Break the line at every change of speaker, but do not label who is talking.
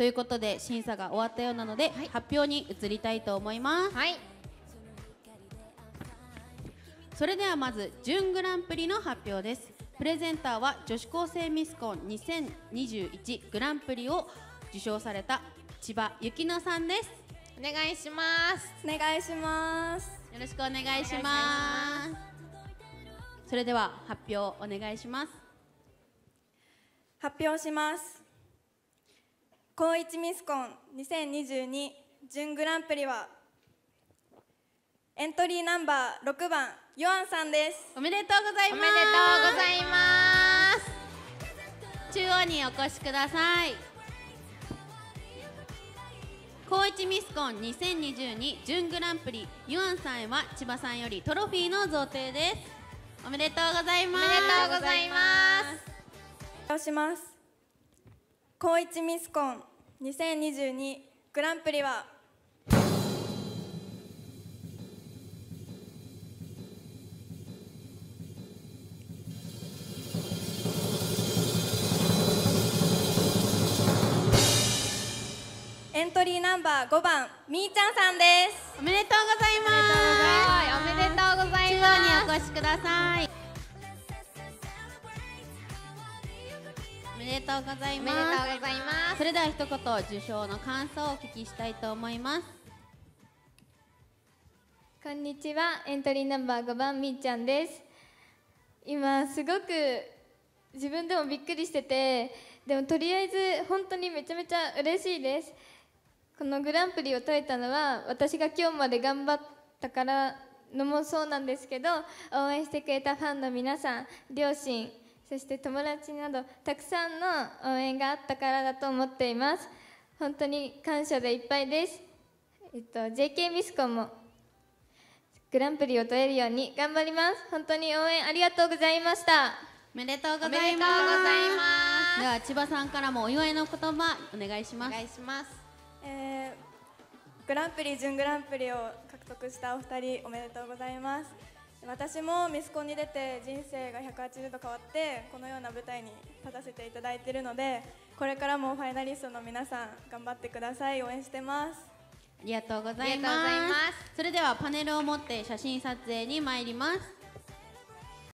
いうことで審査が終わったようなので、発表に移りたいと思います。それではまず準グランプリの発表です。プレゼンターは女子高生ミスコン2021グランプリを受賞された千葉ゆきのさんです。
お願いします。
お願いします。
よろしくお願いします。それでは発表お願いします。
発表します。高一ミスコン2022準グランプリはエントリーナンバー6番ヨアンさんです。
おめでとうございます。
おめでとうございます。
中央にお越しください。高一ミスコン2022準グランプリユアンさんへは千葉さんよりトロフィーの贈呈です。おめでとうございます。
おめでとうございます。
発表します。高一ミスコン2022グランプリはエントリーナンバー5番みーちゃんさんです。
おめでとうございます。
おめでとうござい
中
ます。
央にお越しください。おめでとうございます。
おめでとうございます。
それでは一言受賞の感想をお聞きしたいと思います。
こんにちは、エントリーナンバー5番みーちゃんです。今すごく自分でもびっくりしてて、でもとりあえず本当にめちゃめちゃ嬉しいです。このグランプリを取れたのは私が今日まで頑張ったからのもそうなんですけど、応援してくれたファンの皆さん、両親、そして友達などたくさんの応援があったからだと思っています。本当に感謝でいっぱいです。JK ミスコンもグランプリを取れるように頑張ります。本当に応援ありがとうございました。
おめでとうございます。
おめでとうございます。
では千葉さんからもお祝いの言葉お願いします。
お願いします。
グランプリ準グランプリを獲得したお二人おめでとうございます。私もミスコンに出て人生が180度変わってこのような舞台に立たせていただいているので、これからもファイナリストの皆さん頑張ってください。応援してます。
ありがとうござい
ありがとうござい
ま。
ます
それではパネルを持って写真撮影に参ります。